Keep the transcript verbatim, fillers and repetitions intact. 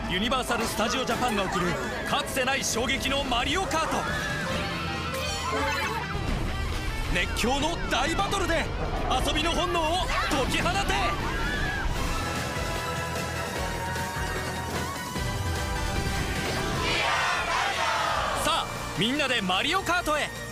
ユニバーサル・スタジオ・ジャパンが送るかつてない衝撃のマリオカート。熱狂の大バトルで遊びの本能を解き放て。さあみんなでマリオカートへ。